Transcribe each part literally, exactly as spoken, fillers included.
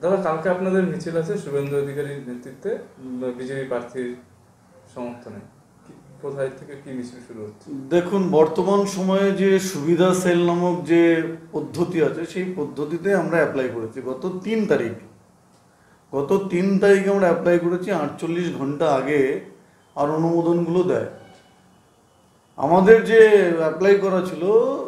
দাদা, কালকে আপনাদের মিছিল আছে শুভেন্দু অধিকারীর নেতৃত্বে বিজেপি প্রার্থীর সমর্থনে, কোথায় থেকে কি মিছিল শুরু হচ্ছে? দেখুন, বর্তমান সময়ে যে সুবিধা সেল নামক যে পদ্ধতি আছে সেই পদ্ধতিতে আমরা অ্যাপ্লাই করেছি গত তিন তারিখ গত তিন তারিখে আমরা অ্যাপ্লাই করেছি। আটচল্লিশ ঘন্টা আগে আর অনুমোদনগুলো দেয়। আমাদের যে অ্যাপ্লাই করা ছিল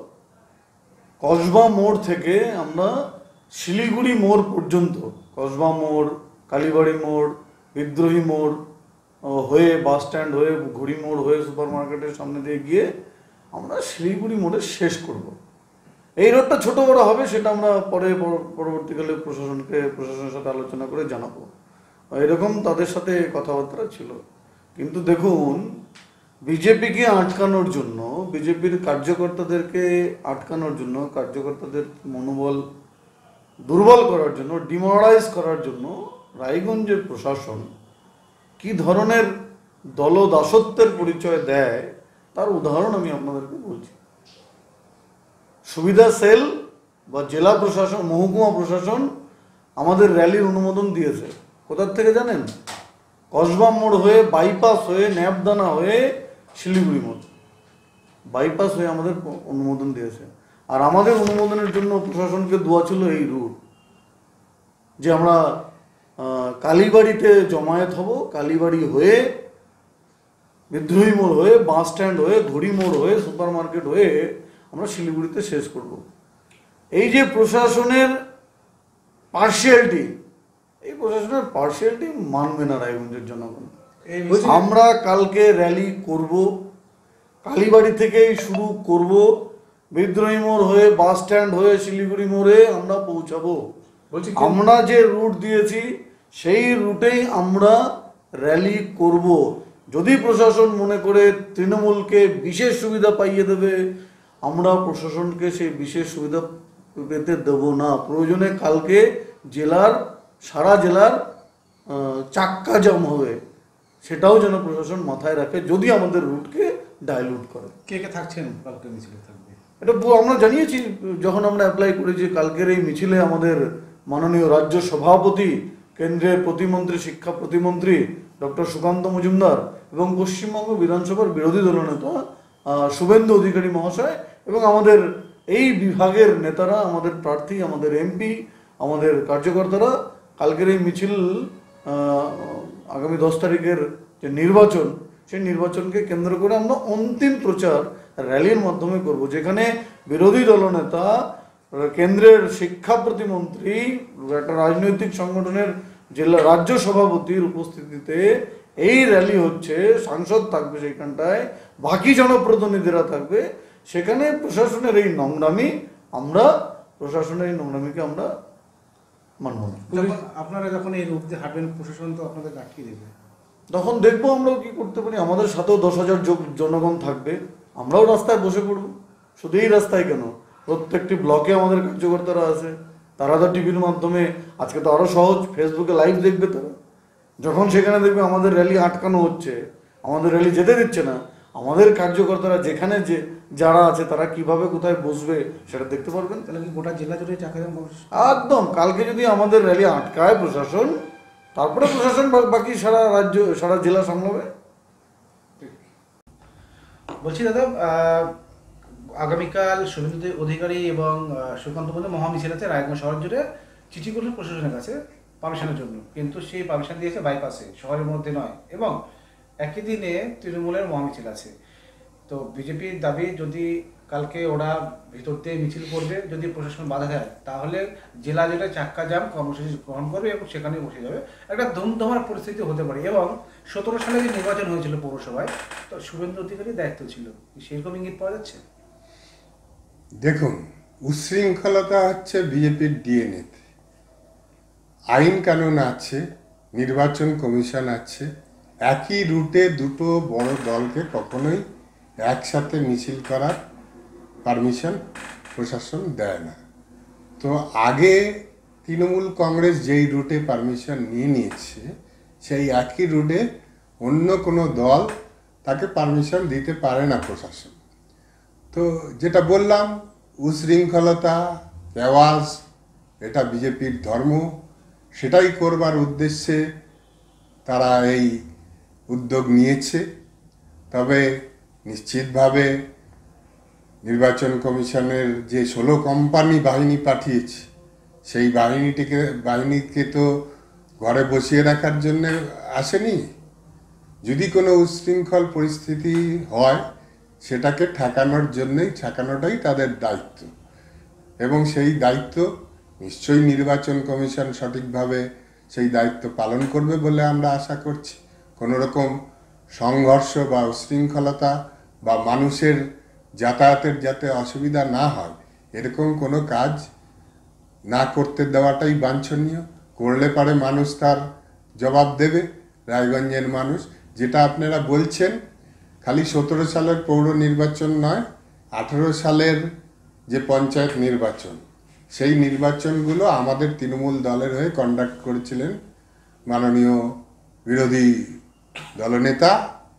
কসবা মোড় থেকে আমরা শিলিগুড়ি মোড় পর্যন্ত, কসবা মোড়, কালীবাড়ি মোড়, বিদ্রোহী মোড় হয়ে বাস স্ট্যান্ড হয়ে ঘুড়ি মোড় হয়ে সুপার মার্কেটের সামনে দিয়ে গিয়ে আমরা শিলিগুড়ি মোড়ে শেষ করব। এই রোডটা ছোট বড় হবে সেটা আমরা পরে পরবর্তীকালে প্রশাসনকে প্রশাসনের সাথে আলোচনা করে জানাবো। এরকম তাদের সাথে কথাবার্তা ছিল। কিন্তু দেখুন, বিজেপিকে আটকানোর জন্য, বিজেপির কার্যকর্তাদেরকে আটকানোর জন্য, কার্যকর্তাদের মনোবল দুর্বল করার জন্য, ডিমোরালাইজ করার জন্য রায়গঞ্জের প্রশাসন কি ধরনের দলদাসত্বের পরিচয় দেয় তার উদাহরণ আমি আপনাদেরকে বলছি। সুবিধা সেল বা জেলা প্রশাসন, মহকুমা প্রশাসন আমাদের র্যালির অনুমোদন দিয়েছে। কোথার থেকে জানেন? কসবা মোড় হয়ে বাইপাস হয়ে ন্যাপদানা হয়ে শিলিগুড়ি মোড় বাইপাস হয়ে আমাদের অনুমোদন দিয়েছে। আর আমাদের অনুমোদনের জন্য প্রশাসনকে দেওয়া ছিল এই রুট, যে আমরা কালীবাড়িতে জমায়েত হব, কালীবাড়ি হয়ে বিদ্রোহী মোড় হয়ে বাস স্ট্যান্ড হয়ে ঘড়ি মোড় হয়ে সুপার মার্কেট হয়ে আমরা শিলিগুড়িতে শেষ করব। এই যে প্রশাসনের পার্শিয়ালিটি, এই প্রশাসনের পার্শিয়ালিটি মানবে না রায়গঞ্জের জনগণ। আমরা কালকে র্যালি করব, কালীবাড়ি থেকেই শুরু করব, বিদ্রোহী মোড় হয়ে বাস স্ট্যান্ড হয়ে শিলিগুড়ি মোড়ে আমরা পৌঁছাবো। আমরা যে রুট দিয়েছি সেই রুটেই আমরা র্যালি করব। যদি প্রশাসন মনে করে তৃণমূলকে বিশেষ সুবিধা পাইয়ে দেবে, আমরা প্রশাসনকে সেই বিশেষ সুবিধা পেতে দেব না। প্রয়োজনে কালকে জেলার সারা জেলার চাক্কা জাম হবে, সেটাও যেন প্রশাসন মাথায় রাখে যদি আমাদের রুটকে ডাইলুট করে। কে কে থাকছেন কালকে মিছিলে? থাকবে এটা আমরা জানিয়েছি যখন আমরা অ্যাপ্লাই করেছি। কালকের এই মিছিলে আমাদের মাননীয় রাজ্য সভাপতি, কেন্দ্রের প্রতিমন্ত্রী, শিক্ষা প্রতিমন্ত্রী ডক্টর সুকান্ত মজুমদার এবং পশ্চিমবঙ্গ বিধানসভার বিরোধী দলনেতা শুভেন্দু অধিকারী মহাশয় এবং আমাদের এই বিভাগের নেতারা, আমাদের প্রার্থী, আমাদের এমপি, আমাদের কার্যকর্তারা কালকের এই মিছিল, আগামী দশ তারিখের যে নির্বাচন, সেই নির্বাচনকে কেন্দ্র করে আমরা অন্তিম প্রচার র্যালির মাধ্যমে করব, যেখানে বিরোধী দলনেতা, কেন্দ্রের শিক্ষা প্রতিমন্ত্রী, একটা রাজনৈতিক সংগঠনের জেলা রাজ্য সভাপতির উপস্থিতিতে এই র্যালি হচ্ছে। সাংসদ থাকবে সেইখানটায়, বাকি জনপ্রতিনিধিরা থাকবে। সেখানে প্রশাসনের এই নোংরামি, আমরা প্রশাসনের এই নোংরামিকে আমরা মানব না। আপনারা যখন এই রূপ দিয়ে হাঁটবেন, প্রশাসন তো আপনাদের আটকে দেবে। তখন দেখবো আমরা কি করতে পারি। আমাদের সাথেও দশ হাজার জনগণ থাকবে, আমরাও রাস্তায় বসে পড়বো। শুধু এই রাস্তায় কেন, প্রত্যেকটি ব্লকে আমাদের কার্যকর্তারা আছে, তারা তো টিভির মাধ্যমে, আজকে তো আরও সহজ, ফেসবুকে লাইভ দেখবে তারা। যখন সেখানে দেখবে আমাদের র্যালি আটকানো হচ্ছে, আমাদের র্যালি যেতে দিচ্ছে না, আমাদের কার্যকর্তারা যেখানে যে যারা আছে তারা কিভাবে কোথায় বসবে সেটা দেখতে পারবেন। তাহলে কি গোটা জেলা জুড়ে চাকরি? একদম। কালকে যদি আমাদের র্যালি আটকায় প্রশাসন, তারপরে প্রশাসন বাকি সারা রাজ্য সারা জেলা সামলাবে। বলছি দাদা, আগামীকাল শুভেন্দু অধিকারী এবং সুকান্ত মজুমদার মহামিছিল আছে রায়গঞ্জ শহর জুড়ে, চিঠি করলেন প্রশাসনের কাছে পারমিশনের জন্য, কিন্তু সেই পারমিশন দিয়েছে বাইপাসে, শহরের মধ্যে নয়। এবং একই দিনে তৃণমূলের মহামিছিল আছে। তো বিজেপির দাবি, যদি কালকে ওরা ভিতর দিয়ে মিছিল করবে, যদি প্রশাসন বাধা দেয়, তাহলে জেলা জেলা চাক্কা জাম কর্মসূচি গ্রহণ করবে এবং সেখানে বসে যাবে। একটা ধুমধামার পরিস্থিতি হতে পারে। এবং সতেরো সালে যে নির্বাচন হয়েছিল পৌরসভায়, তো শুভেন্দু অধিকারীর দায়িত্ব ছিল, সেরকম ইঙ্গিত পাওয়া যাচ্ছে। দেখুন, উচ্ছৃঙ্খলতা হচ্ছে বিজেপির ডিএনএ। আইন কানুন আছে, নির্বাচন কমিশন আছে। একই রুটে দুটো বড় দলকে কখনোই একসাথে মিছিল করার পারমিশন প্রশাসন দেয় না। তো আগে তৃণমূল কংগ্রেস যেই রুটে পারমিশন নিয়ে নিয়েছে, সেই একই রুটে অন্য কোনো দল তাকে পারমিশন দিতে পারে না প্রশাসন। তো যেটা বললাম, উশৃঙ্খলতা, রেওয়াজ, এটা বিজেপির ধর্ম। সেটাই করবার উদ্দেশ্যে তারা এই উদ্যোগ নিয়েছে। তবে নিশ্চিতভাবে নির্বাচন কমিশনের যে ষোলো কোম্পানি বাহিনী পাঠিয়েছে, সেই বাহিনীটিকে বাহিনীকে তো ঘরে বসিয়ে রাখার জন্য আসেনি। যদি কোনো উচ্ছৃঙ্খল পরিস্থিতি হয় সেটাকে ঠেকানোর জন্যই ঠেকানোটাই তাদের দায়িত্ব, এবং সেই দায়িত্ব নিশ্চয়ই নির্বাচন কমিশন সঠিকভাবে সেই দায়িত্ব পালন করবে বলে আমরা আশা করছি। কোনো রকম সংঘর্ষ বা উচ্ছৃঙ্খলতা বা মানুষের যাতায়াতের যাতে অসুবিধা না হয় এরকম কোনো কাজ না করতে দেওয়াটাই বাঞ্ছনীয়। করলে পারে মানুষ তার জবাব দেবে, রায়গঞ্জের মানুষ। যেটা আপনারা বলছেন খালি সতেরো সালের পৌর নির্বাচন নয়, আঠেরো সালের যে পঞ্চায়েত নির্বাচন, সেই নির্বাচনগুলো আমাদের তৃণমূল দলের হয়ে কন্ডাক্ট করেছিলেন মাননীয় বিরোধী দলনেতা।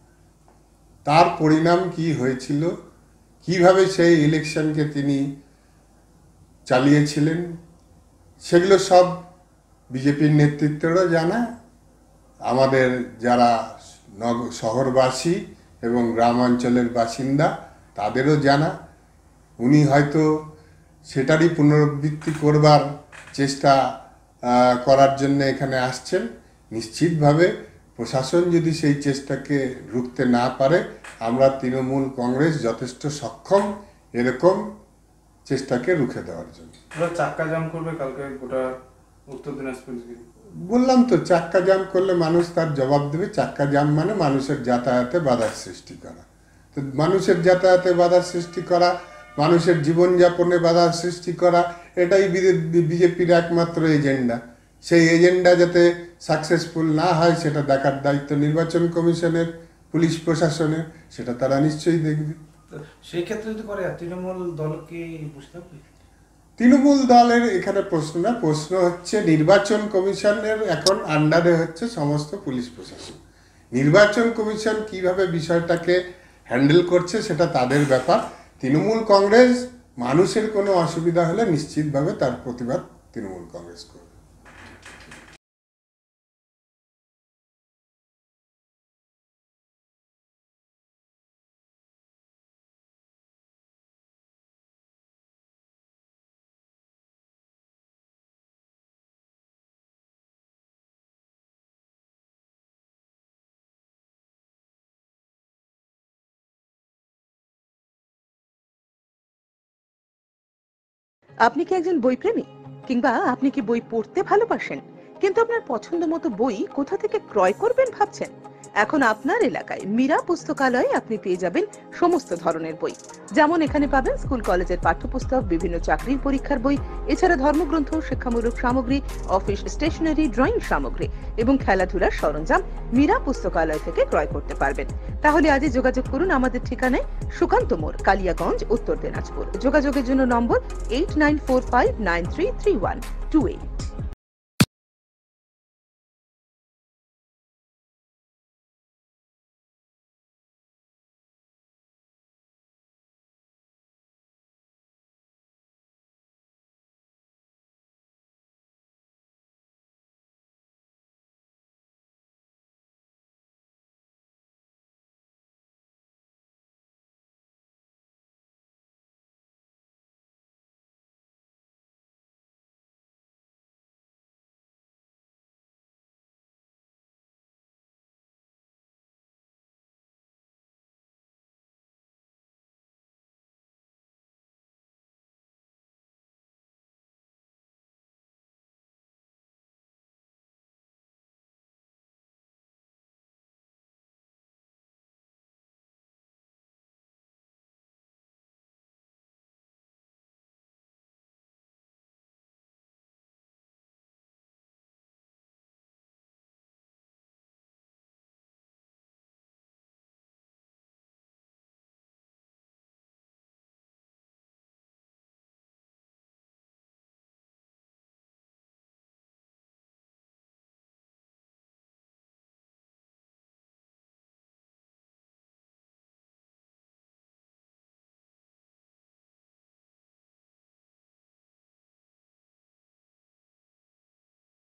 তার পরিণাম কি হয়েছিল, কিভাবে সেই ইলেকশনকে তিনি চালিয়েছিলেন, সেগুলো সব বিজেপির নেতৃত্বেরও জানা, আমাদের যারা নগ শহরবাসী এবং গ্রামাঞ্চলের বাসিন্দা তাদেরও জানা। উনি হয়তো সেটারই পুনরাবৃত্তি করবার চেষ্টা করার জন্য এখানে আসছেন। নিশ্চিতভাবে প্রশাসন যদি সেই চেষ্টাকে রুখতে না পারে, আমরা তৃণমূল কংগ্রেস যথেষ্ট সক্ষম এরকম চেষ্টাকে রুখে দেওয়ার জন্য। ওরা চাক্কা জাম করবে কালকে গোটা উত্তর দিনাজপুর জুড়ে। বললাম তো, চাক্কা জাম করলে মানুষ তার জবাব দেবে। চাক্কা জাম মানে মানুষের যাতায়াতে বাধার সৃষ্টি করা। তো মানুষের যাতায়াতে বাধার সৃষ্টি করা, মানুষের জীবনযাপনে বাধার সৃষ্টি করা, এটাই বিজেপির একমাত্র এজেন্ডা। সেই এজেন্ডা যাতে সাকসেসফুল না হয় সেটা দেখার দায়িত্ব নির্বাচন কমিশনের, পুলিশ প্রশাসনের, সেটা তারা নিশ্চয়ই দেখবে। সেই ক্ষেত্রে যদি করে তৃণমূল দলকে বুঝতে হবে। তৃণমূল দলের এখানে প্রশ্ন না, প্রশ্ন হচ্ছে নির্বাচন কমিশনের এখন আন্ডারে হচ্ছে সমস্ত পুলিশ প্রশাসন। নির্বাচন কমিশন কিভাবে বিষয়টাকে হ্যান্ডেল করছে সেটা তাদের ব্যাপার। তৃণমূল কংগ্রেস মানুষের কোনো অসুবিধা হলে নিশ্চিতভাবে তার প্রতিবাদ তৃণমূল কংগ্রেস করবে। আপনি কি একজন বইপ্রেমী, কিংবা আপনি কি বই পড়তে ভালোবাসেন কিন্তু আপনার পছন্দ মতো বই কোথা থেকে ক্রয় করবেন ভাবছেন? এখন আপনার এলাকায় মীরা পুস্তকালয়ে আপনি পেয়ে যাবেন সমস্ত ধরনের বই। যেমন এখানে পাবেন স্কুল কলেজের পাঠ্যপুস্তক, বিভিন্ন চাকরির পরীক্ষার বই, এছাড়া ধর্মগ্রন্থ, শিক্ষামূলক সামগ্রী, অফিস স্টেশনারি, ড্রয়িং সামগ্রী এবং খেলাধুলার সরঞ্জাম মীরা পুস্তকালয় থেকে ক্রয় করতে পারবেন। তাহলে আজই যোগাযোগ করুন আমাদের ঠিকানায়, সুকান্ত মোড়, কালিয়াগঞ্জ, উত্তর দিনাজপুর। যোগাযোগের জন্য number eight nine four five nine three three one two eight.